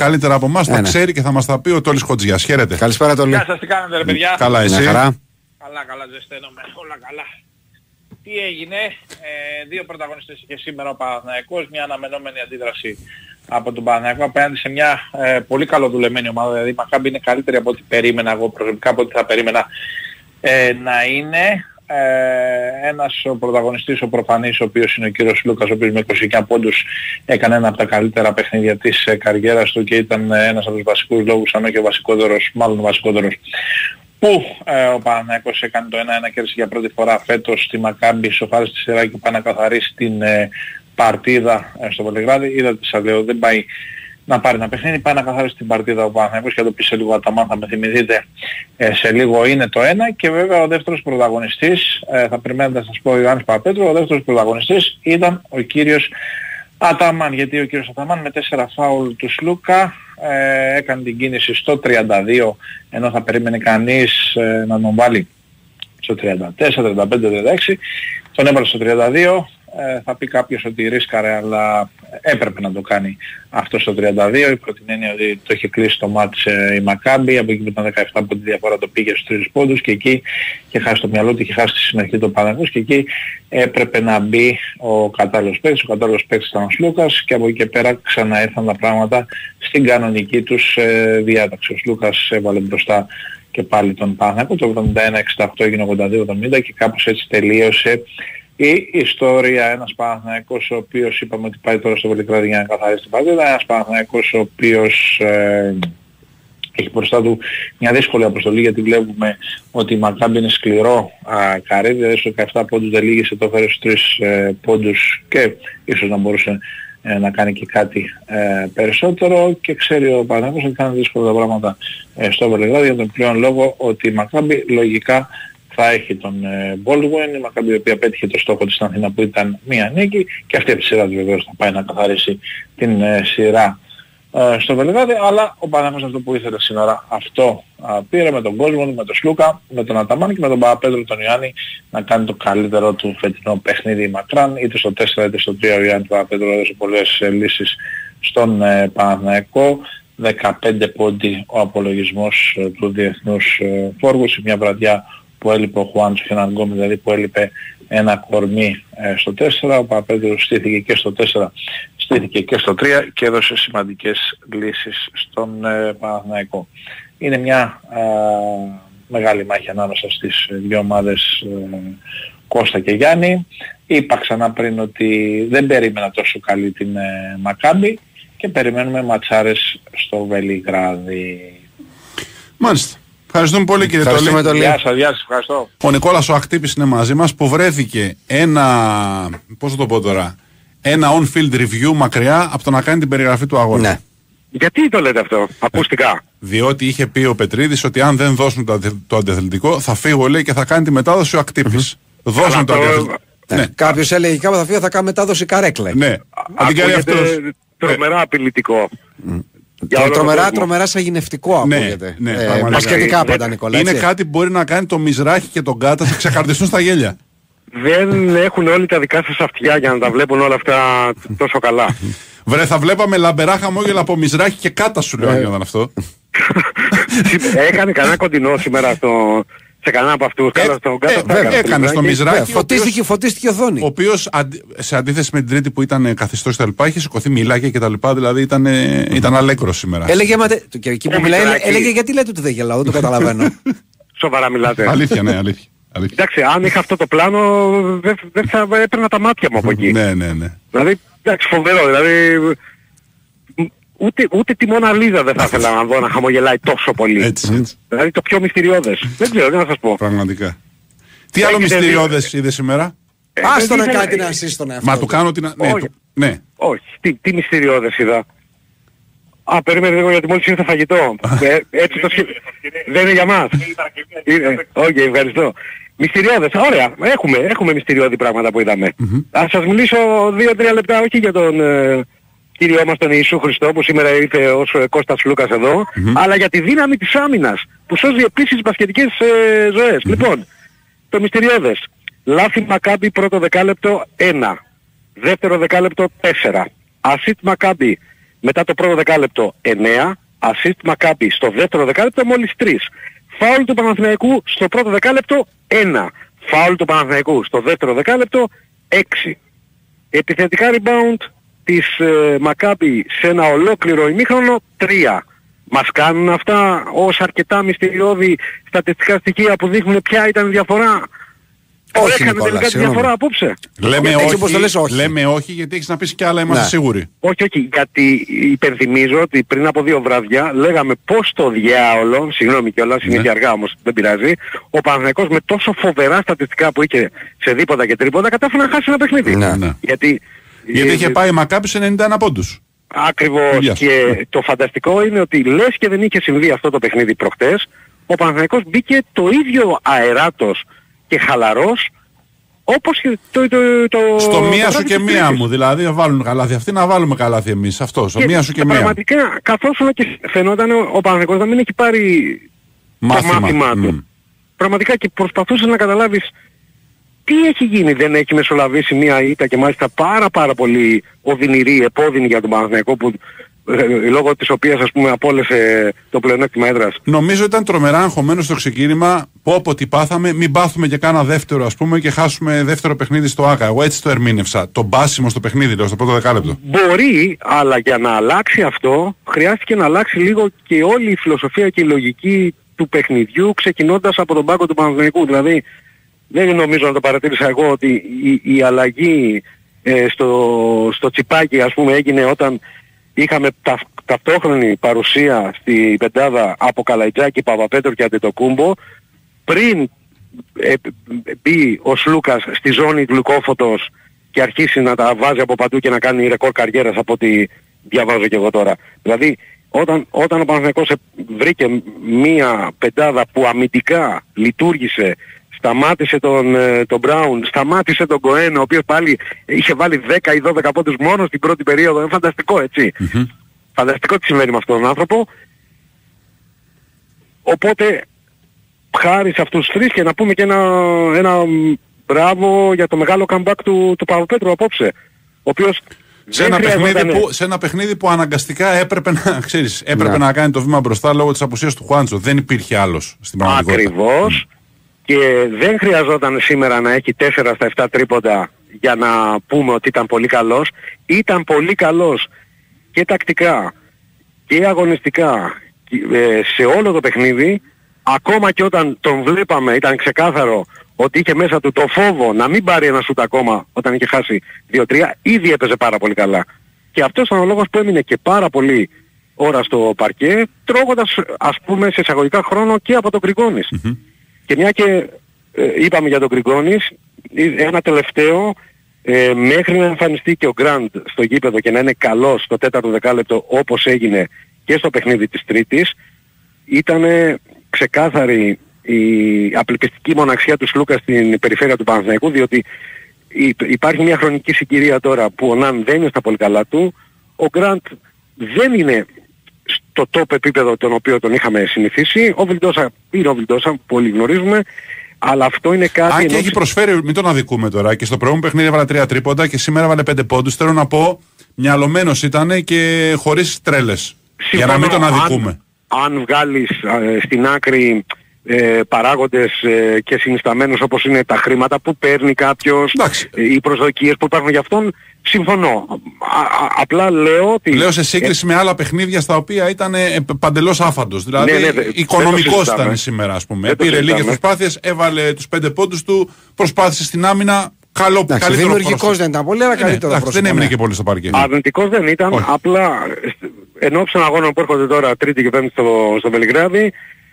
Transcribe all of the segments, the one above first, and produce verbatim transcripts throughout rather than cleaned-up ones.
καλύτερα από εμάς, ναι, τα ναι. ξέρει και θα μας τα πει ο Τόλης Χοτζιάς. Χαίρετε. Καλησπέρα Τόλη. Γεια σας, τι κάνετε ρε παιδιά? Καλά εσύ? Χαρά. Καλά, καλά, ζεσταίνομαι, όλα καλά. Τι έγινε, ε, δύο πρωταγωνιστές είχε σήμερα ο Παναθηναϊκός, μια αναμενόμενη αντίδραση από τον Παναθηναϊκό απέναντι σε μια ε, πολύ καλοδουλεμένη ομάδα, δηλαδή η Μακάμπι είναι καλύτερη από ό,τι περίμενα εγώ προσωπικά, από ό,τι θα περίμενα ε, να είναι. Ε, ένας ο πρωταγωνιστής, ο προφανής, ο οποίος είναι ο κύριος Λούκας, ο οποίος με είκοσι εννιά πόντους έκανε ένα από τα καλύτερα παιχνίδια της ε, καριέρας του και ήταν ε, ένας από τους βασικούς λόγους, αν όχι ο βασικότερος, μάλλον ο βασικότερος, που ε, ο Παναθηναϊκός έκανε το ένα ένα, κέρδισε για πρώτη φορά φέτος στη Μακάμπι, σοφάρισε τη σειρά και πάει να καθαρίσει την ε, παρτίδα ε, στο Βελιγράδι. Είδατε, σας λέω, δεν πάει να πάρει ένα παιχνίδι, πάει να καθαρίσει την παρτίδα ο Παναθηναϊκός και θα το πει σε λίγο Αταμάν, θα με θυμηθείτε ε, σε λίγο, είναι το ένα. Και βέβαια ο δεύτερος πρωταγωνιστής, ε, θα περιμένετε να σας πω ο Ιωάννης Παπέτρου, ο δεύτερος πρωταγωνιστής ήταν ο κύριος Αταμάν, γιατί ο κύριος Αταμάν με τέσσερα φάουλ του Σλούκα ε, έκανε την κίνηση στο τριάντα δύο, ενώ θα περίμενε κανείς ε, να τον βάλει στο τριάντα τέσσερα, τριάντα πέντε, τριάντα έξι, τον έβαλε στο τριάντα δύο. Ε, θα πει κάποιος ότι ρίσκαρε, αλλά έπρεπε να το κάνει αυτό στο τριάντα δύο, υπό την έννοια ότι το είχε κλείσει το μάτς ε, η Μακάμπι, από εκεί που ήταν δεκαεπτά από τη διαφορά το πήγε στους τρεις πόντους και εκεί είχε χάσει το μυαλό του, είχε χάσει τη συνεχή του Παναθηναϊκός και εκεί έπρεπε να μπει ο κατάλληλος παίκτης, ο κατάλληλος παίκτης ήταν ο Σλούκας και από εκεί και πέρα ξαναέρθαν τα πράγματα στην κανονική τους ε, διάταξη. Ο Σλούκας έβαλε μπροστά και πάλι τον Παναθηναϊκό, το εβδομήντα ένα εξήντα οκτώ έγινε ογδόντα δύο εβδομήντα και κάπως έτσι τελείωσε η ιστορία. Ένας Παναθηναϊκός ο οποίος είπαμε ότι πάει τώρα στο Βελιγράδι για να καθαρίσει την παρτίδα, ένας Παναθηναϊκός ο οποίος ε, έχει μπροστά του μια δύσκολη αποστολή, γιατί βλέπουμε ότι η Μακάμπι είναι σκληρό α, καρύδι, δηλαδή στους δεκαεπτά πόντους δεν λύγησε, το φέρε στους τρεις ε, πόντους και ίσως να μπορούσε ε, να κάνει και κάτι ε, περισσότερο, και ξέρει ο Παναθηναϊκός ότι κάνει δύσκολα τα πράγματα ε, στο Βελιγράδι, για τον πλέον λόγο ότι η Μακάμπι λογικά θα έχει τον Baldwin, η Μακάμπι η οποία πέτυχε το στόχο της στην Αθήνα που ήταν μία νίκη, και αυτή από τη σειρά του βεβαίως θα πάει να καθαρίσει την ε, σειρά ε, στο Βελιγράδι, αλλά ο Παναθηναϊκός αυτό που ήθελε σήμερα αυτό α, πήρε με τον Baldwin, με τον Σλούκα, με τον Αταμάν και με τον Παπαπέτρου τον Ιωάννη να κάνει το καλύτερο του φετινό παιχνίδι μακράν, είτε στο τέσσερα είτε στο τρία. Ο Ιωάννης Παπαπέτρου έδωσε πολλές ε, λύσεις στον ε, Παναθηναϊκό. δεκαπέντε πόντι ο απολογισμός ε, του διεθνούς ε, φόργου σε μια βραδιά που έλειπε ο Χουάντσο και έναν γκόμι, δηλαδή που έλειπε ένα κορμί ε, στο τέσσερα. Ο Παπαπέτρου στήθηκε και στο τέσσερα, στήθηκε και στο τρία και έδωσε σημαντικές λύσεις στον ε, Παναθηναϊκό. Είναι μια ε, μεγάλη μάχη ανάμεσα στις δύο ομάδες ε, Κώστα και Γιάννη. Είπα ξανά πριν ότι δεν περίμενα τόσο καλή την ε, Μακάμπι και περιμένουμε ματσάρες στο Βελιγράδι. Μάλιστα. Ευχαριστούμε πολύ κύριε Τόλη. Γεια σας, γεια σας, ευχαριστώ. Ο Νικόλας ο Ακτύπης είναι μαζί μας, που βρέθηκε ένα, πώς θα το πω τώρα, ένα on-field review μακριά από το να κάνει την περιγραφή του αγώνα. Ναι. Γιατί το λέτε αυτό, ακουστικά? Διότι είχε πει ο Πετρίδης ότι αν δεν δώσουν το, το αντιαθλητικό θα φύγω, λέει, και θα κάνει τη μετάδοση ο Ακτύπης. Mm-hmm. Δώσουν το αντιαθλητικό. Ναι. Ναι. Κάποιος έλεγε κάπου θα φύγω, θα κάνει μετάδοση καρέκλα. Ναι. Ακούγεται τρομερά απειλητικό. Mm. Και τρομερά, τρομερά σαγηνευτικό ακούγεται. Ναι, ναι, ε, Μασχετικά πάντα, Νικόλα. Είναι κάτι που μπορεί να κάνει το Μιζράχη και τον Κάτα να ξεκαρδιστούν στα γέλια. Δεν έχουν όλοι τα δικά σας αυτιά για να τα βλέπουν όλα αυτά τόσο καλά. Βρε, θα βλέπαμε λαμπερά χαμόγελα από Μιζράχη και Κάτα, σου λέω, αν ήταν αυτό. Έκανε κανένα κοντινό σήμερα στο... σε κανένα από αυτούς. Ε, στον ε, ε, έκανε στο Μιζράχη. Φωτίστηκε, φωτίστηκε οθόνη. Ο οποίος σε αντίθεση με την Τρίτη που ήταν καθιστός και τα λοιπά, είχε σηκωθεί, μιλάγε και τα λοιπά, δηλαδή ήταν, ήταν αλέκρος σήμερα. Έλεγε, μα, και εκεί που μιλάει, έλεγε γιατί λέτε ότι δεν γελάω, δεν το καταλαβαίνω. Σοβαρά μιλάτε? Αλήθεια, ναι, αλήθεια. Εντάξει, αν είχα αυτό το πλάνο δεν δε θα έπαιρνα τα μάτια μου από εκεί. Ναι, ναι, ναι. Δηλαδή, εντάξει, φοβερό, δηλαδή... Ούτε, ούτε τη Μόνα Λίζα δεν θα ήθελα να δω να χαμογελάει τόσο πολύ. Έτσι, έτσι. Δηλαδή το πιο μυστηριώδες. Δεν ξέρω, τι να σας πω. Πραγματικά. Τι άλλο μυστηριώδες είδε σήμερα? Ε, Άστο να κάνει την ασύ στον εαυτό. Μα του κάνω την... Ναι, όχι. Το... ναι. Όχι. Τι, τι μυστηριώδες είδα? Α, περίμενε λίγο γιατί μόλις ήρθε φαγητό. ε, έτσι το σχε... Δεν είναι για μας. Όχι, okay, ευχαριστώ. Μυστηριώδες, ωραία. Έχουμε, έχουμε μυστηριώδη πράγματα που είδαμε. Mm-hmm. Ας σας μιλήσω δύο τρία λεπτά, όχι για τον... Ε, Κύριό μας τον Ιησού Χριστό που σήμερα ήρθε ως Κώστας Λούκας εδώ, mm-hmm. αλλά για τη δύναμη της άμυνας που σώζει επίσης μπασκετικές ε, ζωές. Mm-hmm. Λοιπόν, το μυστηριώδες. Λάθη Μακάμπι πρώτο δεκάλεπτο ένα. Δεύτερο δεκάλεπτο τέσσερα. Ασίτ Μακάμπι μετά το πρώτο δεκάλεπτο εννέα, assist Μακάμπι στο δεύτερο δεκάλεπτο μόλις τρία. Φάουλ του Παναθηναϊκού στο πρώτο δεκάλεπτο ένα. Φάουλ του Παναθηναϊκού στο δεύτερο δεκάλεπτο έξι. Επιθετικά rebound της ε, Μακάμπι σε ένα ολόκληρο ημίχρονο τρία. Μας κάνουν αυτά ως αρκετά μυστηριώδη στατιστικά στοιχεία που δείχνουν ποια ήταν η διαφορά? Όχι, Έκανε Νικόλα, τελικά τη συγγνώμη. διαφορά απόψε. Λέμε Έτσι όχι, όπως το λες, όχι. λέμε όχι γιατί έχεις να πεις κι άλλα, είμαστε Ναι. σίγουροι. Όχι, όχι, γιατί υπενθυμίζω ότι πριν από δύο βράδια λέγαμε πώς το διάολο, συγγνώμη κιόλας, είναι Ναι. και αργά όμως, δεν πειράζει, ο Παναθηναϊκός με τόσο φοβερά στατιστικά που είχε σε δίποτα και τρίποτα κατάφερε να χάσει ένα παιχνίδι. Ναι. Ναι. Γιατί, Γιατί ε, είχε πάει η Μακάμπι σε ενενήντα ένα πόντους. Ακριβώς. Γεια σου. Και το φανταστικό είναι ότι λες και δεν είχε συμβεί αυτό το παιχνίδι προχτές, ο Παναθηναϊκός μπήκε το ίδιο αεράτος και χαλαρός όπως και το... το, το Στο το μία σου βράδυ και της μία Τρίτης. μου. Δηλαδή να βάλουν καλάθι αυτοί, να βάλουμε καλάθι εμείς. Αυτό. Στο μία σου και μία. Πραγματικά, καθώς και φαινόταν ο, ο Παναθηναϊκός να μην έχει πάρει Μάθημα. το μάθημά του. Μμ. Πραγματικά και προσπαθούσε να καταλάβεις τι έχει γίνει. Δεν έχει μεσολαβήσει μία ήττα και μάλιστα πάρα πάρα πολύ οδυνηρή, επώδυνη για τον Παναθηναϊκό που ε, λόγω της οποίας ας πούμε απόλυσε το πλεονέκτημα έδρας. Νομίζω ήταν τρομερά αγχωμένο στο ξεκίνημα. Πω πω τι πάθαμε, μην πάθουμε και κάνα δεύτερο ας πούμε και χάσουμε δεύτερο παιχνίδι στο ΆΚΑ. Εγώ έτσι το ερμήνευσα. Το μπάσιμο στο παιχνίδι, λέω, στο πρώτο δεκάλεπτο. Μπορεί, αλλά για να αλλάξει αυτό χρειάστηκε να αλλάξει λίγο και όλη η φιλοσοφία και η λογική του παιχνιδιού ξεκινώντας από τον πάγκο του Παναθηναϊκού. Δηλαδή δεν νομίζω να το παρατήρησα εγώ ότι η, η αλλαγή ε, στο, στο τσιπάκι ας πούμε έγινε όταν είχαμε τα, ταυτόχρονη παρουσία στη πεντάδα από Καλαϊτζάκη, Παπαπέτρο και Αντετοκούμπο πριν ε, μπει ο Σλούκας στη ζώνη γλυκόφωτος και αρχίσει να τα βάζει από παντού και να κάνει ρεκόρ καριέρας από ό,τι διαβάζω και εγώ τώρα. Δηλαδή όταν, όταν ο Παναθηναϊκός βρήκε μία πεντάδα που αμυντικά λειτουργήσε, σταμάτησε τον, τον Μπράουν, σταμάτησε τον Κοέν, ο οποίος πάλι είχε βάλει δέκα ή δώδεκα πόντους μόνο στην πρώτη περίοδο. Είναι φανταστικό, έτσι. Mm-hmm. Φανταστικό τι συμβαίνει με αυτόν τον άνθρωπο. Οπότε, χάρη σε αυτούς τους τρεις και να πούμε και ένα, ένα μπράβο για το μεγάλο comeback του, του Παπαπέτρου απόψε. Ο οποίος Σε ένα, παιχνίδι που, σε ένα παιχνίδι που αναγκαστικά έπρεπε να, ξέρεις, έπρεπε Ναι. να κάνει το βήμα μπροστά λόγω της απουσίας του Χουάντσο. Δεν υπήρχε άλλος στην πραγματικότητα. Ακριβώς. Και δεν χρειαζόταν σήμερα να έχει τέσσερα στα επτά τρίποντα για να πούμε ότι ήταν πολύ καλός. Ήταν πολύ καλός και τακτικά και αγωνιστικά ε, σε όλο το παιχνίδι. Ακόμα και όταν τον βλέπαμε ήταν ξεκάθαρο ότι είχε μέσα του το φόβο να μην πάρει ένα σουτ ακόμα όταν είχε χάσει δύο τρία. Ήδη έπαιζε πάρα πολύ καλά. Και αυτός ήταν ο λόγος που έμεινε και πάρα πολύ ώρα στο παρκέ, τρώγοντας ας πούμε σε εισαγωγικά χρόνο και από τον Γκριγκόνης. Mm-hmm. Και μια και ε, είπαμε για τον Γκριγκόνης, ένα τελευταίο, ε, μέχρι να εμφανιστεί και ο Γκραντ στο γήπεδο και να είναι καλός στο τέταρτο δεκάλεπτο όπως έγινε και στο παιχνίδι της Τρίτης, ήταν ξεκάθαρη η απελπιστική μοναξιά του Σλούκα στην περιφέρεια του Παναθηναϊκού, διότι υπάρχει μια χρονική συγκυρία τώρα που ο Ναν δεν είναι στα πολύ καλά του, ο Γκραντ δεν είναι στο top επίπεδο τον οποίο τον είχαμε συνηθίσει, ο Βιλντόσα είναι ο Βιλντόσα που όλοι γνωρίζουμε, αλλά αυτό είναι κάτι... Αν και ενός... έχει προσφέρει, μην τον αδικούμε τώρα, και στο προηγούμενο παιχνίδι έβαλε τρία τρίποντα και σήμερα έβαλε πέντε πόντους. Θέλω να πω, μυαλωμένος ήταν και χωρίς τρέλες. Για να μην τον αδικούμε. Αν, αν βγάλεις ε, στην άκρη ε, παράγοντες ε, και συνισταμένους όπως είναι τα χρήματα που παίρνει κάποιος, ε, οι προσδοκίες που υπάρχουν για αυτόν, συμφωνώ. Α, α, απλά λέω ότι... Λέω σε σύγκριση ε... με άλλα παιχνίδια στα οποία ήταν ε, παντελώς άφαντος. Δηλαδή ναι, ναι, οικονομικός ήταν σήμερα, ας πούμε. Πήρε λίγες προσπάθειες, έβαλε τους πέντε πόντους του, προσπάθησε στην άμυνα. Καλό, εντάξει, καλύτερο δημιουργικός δεν ήταν πολύ, αλλά καλύτερο πρόσωπο. Δεν έμεινε και πολύ στο παρκέ. Αρνητικός δεν ήταν, όχι. Απλά εν ώψη των αγώνων που έρχονται τώρα Τρίτη και Πέμπτη στο, στο Βελιγράδι,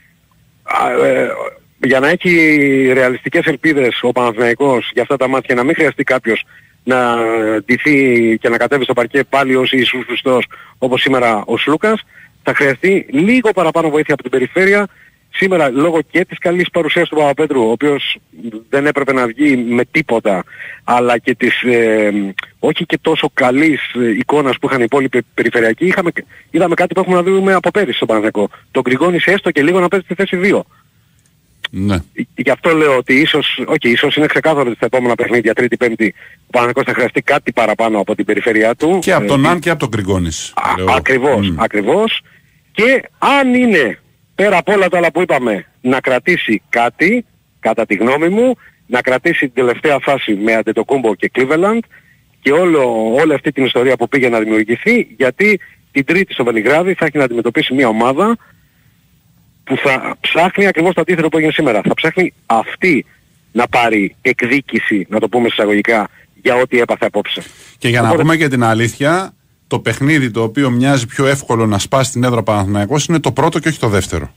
ε, για να έχει ρεαλιστικές ελπίδες ο Παναθηναϊκός για αυτά τα μάτια, να μην χρειαστεί κάποιος να ντυθεί και να κατέβει στο παρκέ πάλι ως Ιησούς Χριστός όπως σήμερα ο Σλούκας, θα χρειαστεί λίγο παραπάνω βοήθεια από την περιφέρεια. Σήμερα λόγω και της καλής παρουσίας του Παπαπέτρου, ο οποίος δεν έπρεπε να βγει με τίποτα, αλλά και της ε, όχι και τόσο καλής εικόνας που είχαν οι υπόλοιποι περιφερειακοί, είχαμε, είδαμε κάτι που έχουμε να δούμε από πέρυσι στο Παναθηναϊκό. Τον Γκριγκόνης έστω και λίγο να παίζει στη θέση δύο. Ναι. Γι' αυτό λέω ότι ίσως, όχι, ίσως είναι ξεκάθαρο ότι στα επόμενα παιχνίδια, Τρίτη, Πέμπτη, ο Παναθηναϊκός θα χρειαστεί κάτι παραπάνω από την περιφέρειά του. Και από τον ε, Αν και από τον Γκριγκόνης. Ακριβώς, mm. ακριβώς. Και αν είναι, πέρα από όλα τα άλλα που είπαμε, να κρατήσει κάτι, κατά τη γνώμη μου, να κρατήσει την τελευταία φάση με Αντετοκούμπο και Cleveland και όλο, όλη αυτή την ιστορία που πήγε να δημιουργηθεί, γιατί την Τρίτη στο Βελιγράδι θα έχει να αντιμετωπίσει μια ομάδα που θα ψάχνει ακριβώς το αντίθετο που έγινε σήμερα. Θα ψάχνει αυτή να πάρει εκδίκηση, να το πούμε εισαγωγικά, για ό,τι έπαθε απόψε. Και για Οπότε... να πούμε και την αλήθεια, το παιχνίδι το οποίο μοιάζει πιο εύκολο να σπάσει την έδρα Παναθηναϊκός είναι το πρώτο και όχι το δεύτερο.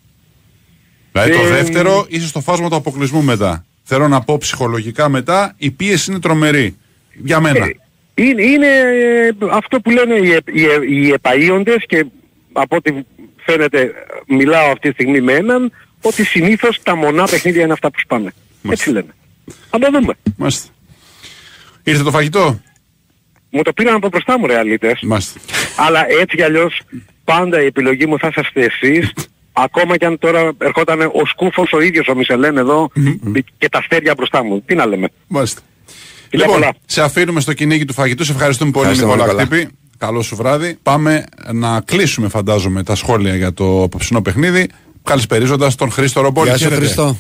Δηλαδή ε... το δεύτερο είσαι στο φάσμα του αποκλεισμού μετά. Θέλω να πω ψυχολογικά μετά, η πίεση είναι τρομερή. Για μένα. Ε, είναι είναι ε, αυτό που λένε οι, οι, οι επαΐοντες και από ό,τι φαίνεται μιλάω αυτή τη στιγμή με έναν, ότι συνήθως τα μονά παιχνίδια είναι αυτά που σπάνε. Μάλιστα. Έτσι λένε. Θα το δούμε. Μάλιστα. Ήρθε το φαγητό. Μου το πήραν από μπροστά μου ρεαλίτες. Μάλιστα. Αλλά έτσι κι αλλιώς πάντα η επιλογή μου θα είσαστε εσείς. Ακόμα κι αν τώρα ερχόταν ο Σκούφος ο ίδιος ο Μισελέν εδώ και τα αστέρια μπροστά μου. Τι να λέμε. Μάλιστα. Φιλιά Λοιπόν, πολλά. σε αφήνουμε στο κυνήγι του φαγητού. Σε ευχαριστούμε πολύ, Νικόλα Χτύπη. Καλό σου βράδυ. Πάμε να κλείσουμε, φαντάζομαι, τα σχόλια για το απόψινό παιχνίδι. Καλησπερίζοντας τον Χρήστο Ρομπόλη. Γεια σου, Χρήστο.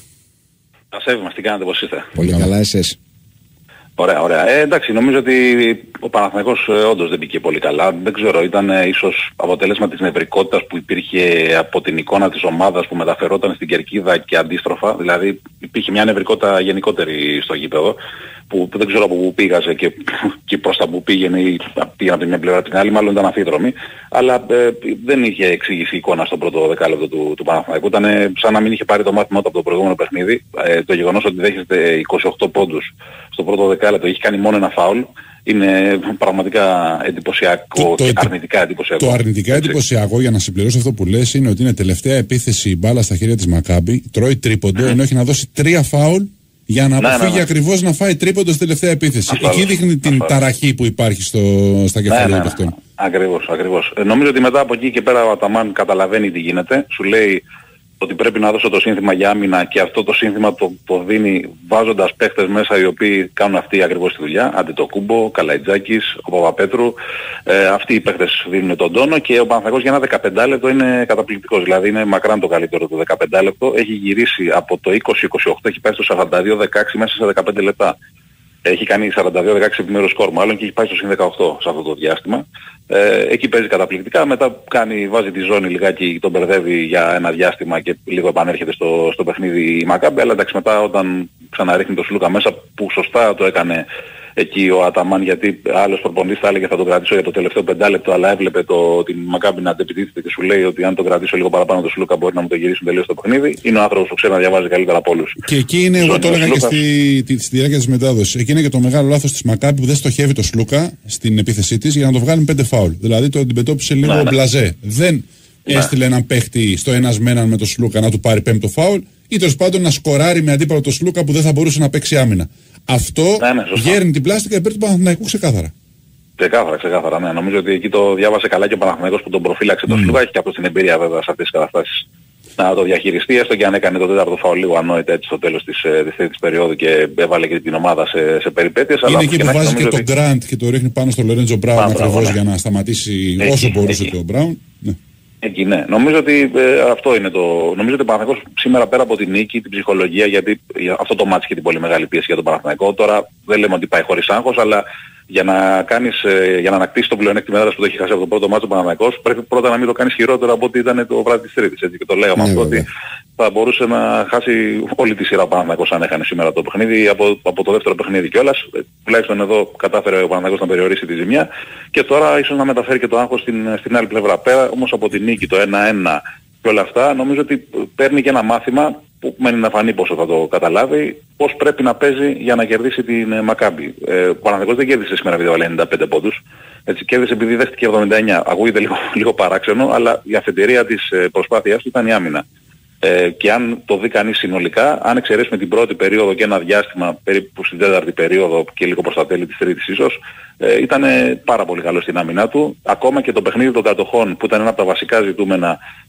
Ασέβη μας, τι κάνετε, πώς είστε. Πολύ καλά, καλά εσείς. Ωραία, ωραία. Ε, εντάξει, νομίζω ότι ο Παναθηναϊκός ε, όντως δεν πήγε πολύ καλά. Δεν ξέρω, ήταν ε, ίσως αποτέλεσμα της νευρικότητας που υπήρχε από την εικόνα της ομάδας που μεταφερόταν στην κερκίδα και αντίστροφα. Δηλαδή υπήρχε μια νευρικότητα γενικότερη στο γήπεδο που, που δεν ξέρω από πού πήγαζε και, και προς τα που πήγαινε ή πήγαινε από την μια πλευρά την άλλη, μάλλον ήταν αμφίδρομη. Αλλά ε, δεν είχε εξήγηση η εικόνα στο πρώτο δεκάλεπτο του, του Παναθηναϊκού. Ήταν ε, σαν να μην είχε πάρει το μάθημα του από το προηγούμενο παιχνίδι. Ε, το γεγονός ότι δέχεστε είκοσι οκτώ πόντους στο πρώτο δεκάλεπτο, έχει κάνει μόνο ένα φάουλ, είναι πραγματικά εντυπωσιακό το, και το, αρνητικά εντυπωσιακό. Το αρνητικά έτσι. εντυπωσιακό, για να συμπληρώσω αυτό που λες, είναι ότι είναι τελευταία επίθεση η μπάλα στα χέρια της Μακάμπι, τρώει τρίποντο, ενώ έχει να δώσει τρία φάουλ για να αποφύγει ναι, ναι, ναι. ακριβώς να φάει τρίποντο στη τελευταία επίθεση. Ασφαλώς. Εκεί δείχνει την Ασφαλώς. ταραχή που υπάρχει στο, στα κεφάλια ναι, ναι, ναι. αυτών. Ακριβώς, ακριβώς. Ε, νομίζω ότι μετά από εκεί και πέρα ο Αταμάν καταλαβαίνει τι γίνεται, σου λέει ότι πρέπει να δώσω το σύνθημα για άμυνα και αυτό το σύνθημα το, το δίνει βάζοντας παίχτες μέσα οι οποίοι κάνουν αυτή ακριβώς τη δουλειά. Αντετοκούμπο, Καλαϊτζάκης, ο Παπαπέτρου. Ε, αυτοί οι παίχτες δίνουν τον τόνο και ο Παναθηναϊκός για ένα δεκαπέντε λεπτό είναι καταπληκτικός. Δηλαδή είναι μακράν το καλύτερο το δεκαπέντε λεπτό. Έχει γυρίσει από το είκοσι είκοσι οκτώ, έχει πάει στο σαράντα δύο δεκαέξι μέσα σε δεκαπέντε λεπτά. Έχει κάνει σαράντα δύο δεκαέξι επιμέρους σκορ μάλλον και έχει πάει στο συν δεκαοκτώ σε αυτό το διάστημα. Ε, εκεί παίζει καταπληκτικά, μετά κάνει, βάζει τη ζώνη λιγάκι, τον μπερδεύει για ένα διάστημα και λίγο επανέρχεται στο, στο παιχνίδι η Μακάμπη, αλλά εντάξει μετά όταν ξαναρίχνει το Σλούκα μέσα που σωστά το έκανε εκεί ο Αταμάν, γιατί άλλος προπονητής θα έλεγε θα τον κρατήσω για το τελευταίο πεντάλεπτο, αλλά έβλεπε το, την Μακάμπη να αντεπιτίθεται και σου λέει ότι αν τον κρατήσω λίγο παραπάνω το Σλούκα μπορεί να μου το γυρίσουν τελείως το παιχνίδι. Είναι ο άνθρωπος που ξέρει να διαβάζει καλύτερα από όλους. Και εκεί είναι, εγώ το έλεγα και στη, στη διάρκεια της μετάδοσης, εκεί είναι και το μεγάλο λάθος της Μακάμπη που δεν στοχεύει το Σλούκα στην επίθεσή της για να το βγάλει πέντε φάουλ. Δηλαδή το αντιμετώπισε λίγο ναι, ναι. μπλαζέ. Δεν ναι. έστειλε έναν παίχτη στο ένας με έναν με το Σλούκα να του πάρει πέμπτο φάουλ ή τέλος πάντων να σκοράρει με αντίπαλο το Σλούκα που δεν θα μπορούσε να παίξει άμυνα. Αυτό ναι, ναι, γέρνει την πλάστικα υπέρ του Παναθηναϊκού ξεκάθαρα. Ξεκάθαρα, ξεκάθαρα, ναι. Νομίζω ότι εκεί το διάβασε καλά και ο Παναθηναϊκός που τον προφύλαξε mm. τον Σλούκα, έχει και αυτό την εμπειρία βέβαια σε αυτές τις καταστάσεις να το διαχειριστεί, έστω και αν έκανε το τέταρτο φάουλ λίγο ανόητα έτσι στο τέλος της, της τρίτης περίοδου και έβαλε και την ομάδα σε, σε περιπέτειες. Είναι αλλά εκεί που βάζει και ότι... τον Γκραντ και το ρίχνει πάνω στο Λορέντζο Μπράουν ακριβώς ναι. για να σταματήσει εκεί, όσο μπορούσε τον Μπράουν. Ναι. Εκεί ναι. Νομίζω ότι ε, αυτό είναι το... Νομίζω ότι ο Παναθηναϊκός σήμερα πέρα από την νίκη, την ψυχολογία, γιατί αυτό το μάτς και την πολύ μεγάλη πίεση για τον Παναθηναϊκό, τώρα δεν λέμε ότι πάει χωρίς άγχος, αλλά για να κάνεις, ε, για να ανακτήσεις το πλεονέκτημα έδρας που το έχει χάσει από το πρώτο μάτς ο Παναθηναϊκός, πρέπει πρώτα να μην το κάνεις χειρότερο από ό,τι ήταν το βράδυ της Τρίτης. Έτσι, και το λέγαμε ναι, αυτό ότι θα μπορούσε να χάσει όλη τη σειρά ο Παναθηναϊκός αν έχανε σήμερα το παιχνίδι από, από το δεύτερο παιχνίδι κιόλας. Ε, τουλάχιστον εδώ κατάφερε ο Παναθηναϊκός να περιορίσει τη ζημιά και τώρα ίσως να μεταφέρει και το άγχος στην, στην άλλη πλευρά. Πέρα όμως από την νίκη, το ένα ένα και όλα αυτά, νομίζω ότι παίρνει και ένα μάθημα που μένει να φανεί πόσο θα το καταλάβει, πώς πρέπει να παίζει για να κερδίσει την Μακάμπη. Ε, ο Παναθηναϊκός δεν κέρδισε σήμερα επειδή έβαλε ενενήντα πέντε πόντους. Έτσι, κέρδισε επειδή δέχτηκε εβδομήντα εννιά. Ακούγεται λίγο, λίγο παράξενο, αλλά η αφετηρία της προσπάθειάς του ήταν η άμυνα. Ε, και αν το δει κανείς συνολικά, αν εξαιρέσουμε την πρώτη περίοδο και ένα διάστημα περίπου στην τέταρτη περίοδο και λίγο προς τα τέλη της τρίτης ίσως, ε, ήταν πάρα πολύ καλό στην άμυνά του. Ακόμα και το παιχνίδι των κατοχών που ήταν ένα από τα βασικά ζητούμενα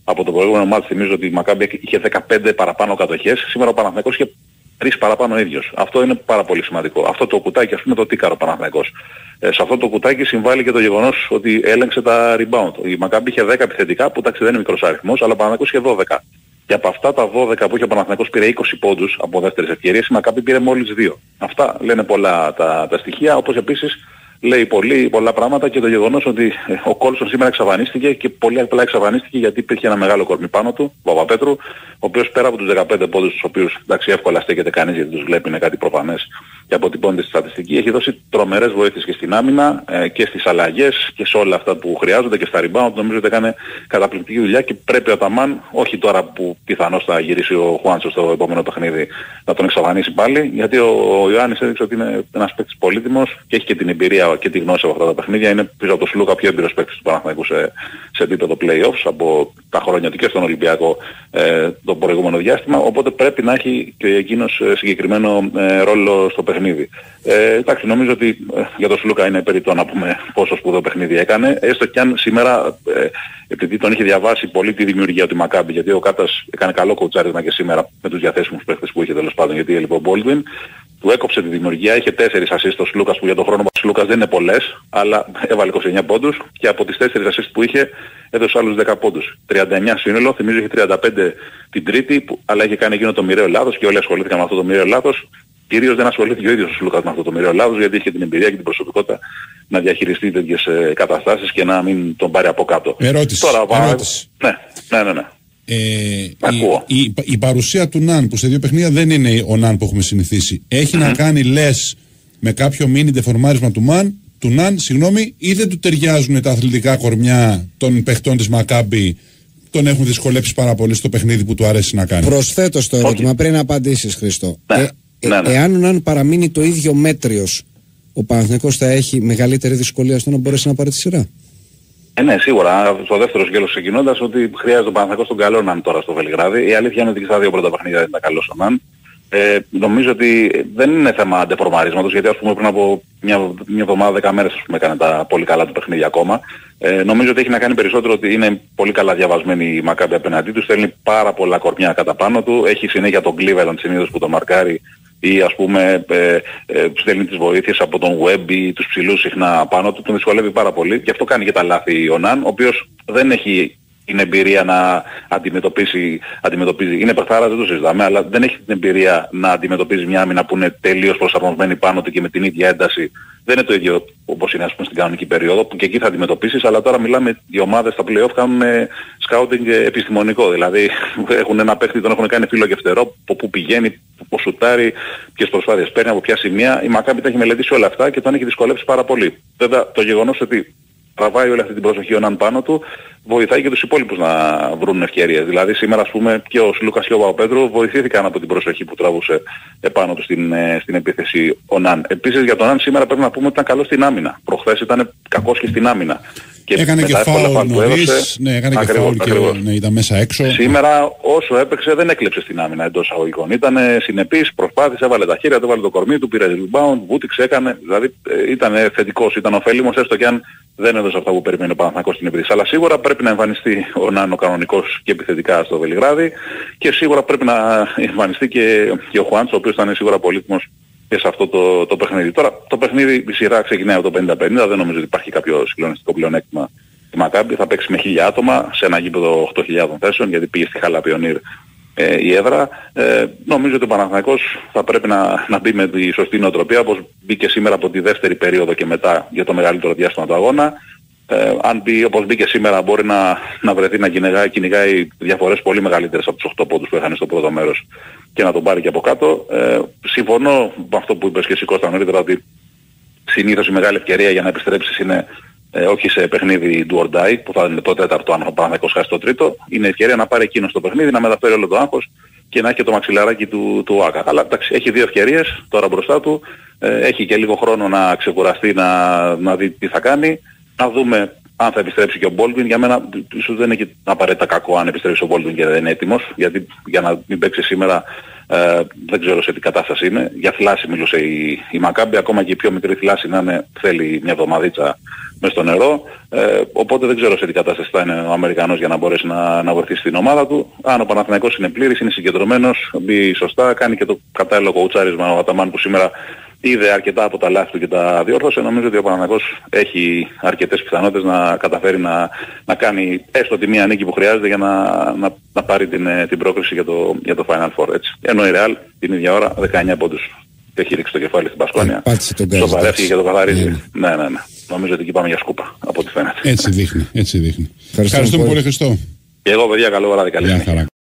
Από το προηγούμενο μάτι θυμίζω ότι η Μακάμπι είχε δεκαπέντε παραπάνω κατοχές, σήμερα ο Παναθηναϊκός είχε τρεις παραπάνω ίδιος. Αυτό είναι πάρα πολύ σημαντικό. Αυτό το κουτάκι, ας πούμε, το τίκαρο ο Παναθηναϊκός. Ε, σε αυτό το κουτάκι συμβάλλει και το γεγονός ότι έλεγξε τα rebound. Η Μακάμπι είχε δέκα επιθετικά, που εντάξει δεν είναι μικρός αριθμός, αλλά ο Παναθηναϊκός είχε δώδεκα. Και από αυτά τα δώδεκα που είχε ο Παναθηναϊκός πήρε είκοσι πόντους από δεύτερες ευκαιρίες, η Μακάμπι πήρε μόλις δύο. Αυτά λένε πολλά τα, τα στοιχεία, όπως επίσης λέει πολύ, πολλά πράγματα και το γεγονός ότι ο Κόλσον σήμερα εξαφανίστηκε και πολύ απλά εξαφανίστηκε γιατί υπήρχε ένα μεγάλο κορμί πάνω του, ο Παπαπέτρου, ο οποίος πέρα από τους δεκαπέντε πόντους τους οποίους εντάξει εύκολα στέκεται κανείς γιατί τους βλέπει, είναι κάτι προφανές και αποτυπώνεται στη στατιστική, έχει δώσει τρομερές βοήθειες και στην άμυνα ε, και στις αλλαγές και σε όλα αυτά που χρειάζονται και στα rebound. Νομίζω ότι έκανε καταπληκτική δουλειά και πρέπει ο Ταμάν, όχι τώρα που πιθανώς θα γυρίσει ο Χουάντσο στο επόμενο παιχνίδι, να τον εξαφανίσει πάλι, γιατί ο, ο Ιωάννης έδειξε ότι είναι ένας παίκτης πολύτιμος και έχει και την εμπειρία και τη γνώση από αυτά τα παιχνίδια. Είναι πίσω από τον Σλούκα πιο έμπειρος παίκτης του Παναθηναϊκού σε, σε επίπεδο play-offs από τα χρόνια του και στον Ολυμπιακό ε, το προηγούμενο διάστημα, οπότε πρέπει να έχει και εκείνος συγκεκριμένο ε, ρόλο στο παιχνίδι. Ε, εντάξει, νομίζω ότι ε, για τον Σλούκα είναι περιττό να πούμε πόσο σπουδαίο παιχνίδι έκανε, έστω κι αν σήμερα, ε, επειδή τον είχε διαβάσει πολύ τη δημιουργία του Μακάμπι, γιατί ο Κάτας έκανε καλό κοουτσάρισμα και σήμερα με τους διαθέσιμους παίκτες που είχε τέλος πάντων, γιατί έλειπε ο Baldwin, του έκοψε τη δημιουργία, είχε τέσσερις assist ο Σλούκας που για τον χρόνο που ο Σλούκας δεν είναι πολλές, αλλά έβαλε είκοσι εννέα πόντους και από τις τέσσερις assist που είχε έδωσε άλλους δέκα πόντους. τριάντα εννέα σύνολο, θυμίζω είχε τριάντα πέντε την τρίτη, που, αλλά είχε κάνει εκείνο το μοιραίο λάθος και όλοι ασχολήθηκαν με αυτό το μοιραίο λάθος. Κυρίως δεν ασχολήθηκε ο ίδιος ο Σλούκας με αυτό το μοιραίο λάθος, γιατί είχε την εμπειρία και την προσωπικότητα να διαχειριστεί τέτοιες ε, καταστάσεις και να μην τον πάρει από κάτω. Ερώτηση. Τώρα, ερώτηση. Ναι, ναι, ναι. ναι. Ε, η, η, η παρουσία του Ναν που σε δύο παιχνίδια δεν είναι ο Ναν που έχουμε συνηθίσει, έχει mm-hmm. να κάνει λες με κάποιο μίνι ντεφορμάρισμα του, Man, του Ναν, συγγνώμη, ή δεν του ταιριάζουν τα αθλητικά κορμιά των παιχτών της Μακάμπι, τον έχουν δυσκολέψει πάρα πολύ στο παιχνίδι που του αρέσει να κάνει? Προσθέτω στο ερώτημα okay. πριν απαντήσεις, Χρήστο. Ναι. Ε, ε, ναι, ναι. Εάν ο Ναν παραμείνει το ίδιο μέτριος, ο Παναθηναϊκός θα έχει μεγαλύτερη δυσκολία στο να μπορέσει να πάρει τη σειρά? Ε, ναι, σίγουρα. Στο δεύτερο σκέλος ξεκινώντας ότι χρειάζεται ο Παναθηναϊκός τον καλό Ναν τώρα στο Βελιγράδι. Η αλήθεια είναι ότι και στα δύο πρώτα παιχνίδια δεν ήταν καλός ο Ναν. Ε, νομίζω ότι δεν είναι θέμα αντεφορμαρίσματος, γιατί ας πούμε πριν από μια, μια εβδομάδα, δέκα μέρες ας πούμε έκανε τα πολύ καλά του παιχνίδια ακόμα. Ε, νομίζω ότι έχει να κάνει περισσότερο ότι είναι πολύ καλά διαβασμένη η Μακάμπι απέναντί του, στέλνει πάρα πολλά κορμιά κατά πάνω του, έχει συνέχεια τον Cleveland συνήθως που τον μαρκάρει ή ας πούμε ε, ε, στέλνει τις βοήθειες από τον Webb ή τους ψηλούς συχνά πάνω του, τον δυσκολεύει πάρα πολύ. Γι' αυτό κάνει και τα λάθη ο Ναν, ο οποίος δεν έχει την εμπειρία να αντιμετωπίσει, αντιμετωπίζει, είναι παιχτάρας, δεν το συζητάμε, αλλά δεν έχει την εμπειρία να αντιμετωπίζει μια άμυνα που είναι τελείως προσαρμοσμένη πάνω του και με την ίδια ένταση. Δεν είναι το ίδιο όπως είναι ας πούμε στην κανονική περίοδο, που και εκεί θα αντιμετωπίσεις, αλλά τώρα μιλάμε, οι ομάδες στα play-off κάνουν scouting επιστημονικό, δηλαδή έχουν ένα παίχτη, τον έχουν κάνει φύλλο και φτερό, που, που πηγαίνει, που σουτάρει, ποιες προσπάθειες παίρνει, από ποια σημεία. Η Μακάμπι τα έχει μελετήσει όλα αυτά και τον έχει δυσκολεύσει πάρα πολύ. Βέβαια το γεγονός ότι τραβάει όλη αυτή την προσοχή ο Ναν πάνω του, βοηθάει και τους υπόλοιπους να βρουν ευκαιρίες. Δηλαδή σήμερα ας πούμε και ο Σλούκας και ο Παπαπέτρου βοηθήθηκαν από την προσοχή που τραβούσε επάνω του στην, στην επίθεση ο Ναν. Επίσης για τον Ναν σήμερα πρέπει να πούμε ότι ήταν καλός στην άμυνα. Προχθές ήταν κακός και στην άμυνα. Και έκανε και φάουλ νωρίς, ναι, έκανε και φάουλ και ναι, ήταν μέσα έξω. Σήμερα όσο έπαιξε δεν έκλεψε στην άμυνα εντός αγωγικών. Ήταν συνεπής, προσπάθησε, έβαλε τα χέρια, το έβαλε το κορμί του, πήρε rebound, βούτυξε, έκανε. Δηλαδή ήταν θετικός, ήταν ωφέλιμος, έστω και αν δεν έδωσε αυτά που περιμένει ο Παναθηναϊκός στην επίθεση. Αλλά σίγουρα πρέπει να εμφανιστεί ο Νάνο κανονικός και επιθετικά στο Βελιγράδι και σίγουρα πρέπει να εμφανιστεί και, και ο Χουάντσο, ο οποίος ήταν σίγουρα πολύτιμος και σε αυτό το, το παιχνίδι. Τώρα το παιχνίδι, η σειρά ξεκινάει από το πενήντα πενήντα, δεν νομίζω ότι υπάρχει κάποιο συγκλονιστικό πλεονέκτημα. Η Μακάμπι θα παίξει με χίλια άτομα σε ένα γήπεδο οκτώ χιλιάδων θέσεων, γιατί πήγε στη Χάλα Πιονίρ ε, η έδρα. Ε, νομίζω ότι ο Παναθηναϊκός θα πρέπει να, να μπει με τη σωστή νοοτροπία, όπως μπήκε σήμερα από τη δεύτερη περίοδο και μετά για το μεγαλύτερο διάστημα του αγώνα. Ε, αν μπει όπως μπήκε σήμερα μπορεί να, να βρεθεί να κυνηγάει, κυνηγάει διαφορές πολύ μεγαλύτερες από τους οκτώ πόντους που έχανε στο πρώτο μέρος και να τον πάρει και από κάτω. Ε, συμφωνώ με αυτό που είπες και εσύ Κώστα νωρίτερα, ότι συνήθως η μεγάλη ευκαιρία για να επιστρέψεις είναι ε, όχι σε παιχνίδι do or die που θα είναι το τέταρτο αν ο Παναθηναϊκός χάσει το τρίτο, είναι ευκαιρία να πάρει εκείνο το παιχνίδι, να μεταφέρει όλο το άγχος και να έχει και το μαξιλαράκι του, του Άκα. Αλλά εντάξει, έχει δύο ευκαιρίες τώρα μπροστά του, ε, έχει και λίγο χρόνο να ξεκουραστεί, να, να δει τι θα κάνει. Να δούμε αν θα επιστρέψει και ο Baldwin. Για μένα ίσως δεν είναι και απαραίτητα κακό αν επιστρέψει ο Baldwin και δεν είναι έτοιμος, γιατί για να μην παίξει σήμερα Ε, δεν ξέρω σε τι κατάσταση είναι. Για θλάση μιλούσε η, η Μακάμπη, ακόμα και η πιο μικρή θλάση να είναι, θέλει μια εβδομαδίτσα μες στο νερό. Ε, οπότε δεν ξέρω σε τι κατάσταση θα είναι ο Αμερικανός για να μπορέσει να, να βοηθήσει την ομάδα του. Αν ο Παναθηναϊκός είναι πλήρης, είναι συγκεντρωμένος, μπει σωστά, κάνει και το κατάλληλο κοουτσάρισμα ο Αταμάν που σήμερα είδε αρκετά από τα λάθη του και τα διόρθωσε. Νομίζω ότι ο Παναθηναϊκός έχει αρκετές πιθανότητες να καταφέρει να, να κάνει έστω τη μία νίκη που χρειάζεται για να, να, να πάρει την, την πρόκριση για το, για το Final Four. Έτσι. Ενώ η Real την ίδια ώρα δεκαεννιά πόντους έχει ρίξει το κεφάλι στην Πασκόνια. Το παρέφυγε και το καθαρίζει. Ναι, ναι, ναι. ναι. Νομίζω ότι εκεί πάμε για σκούπα από ό,τι φαίνεται. Έτσι δείχνει. Έτσι δείχνει. Ευχαριστούμε πολύ, Χριστό. Και εγώ, παιδιά, καλό βράδυ. Καλή νύχτα.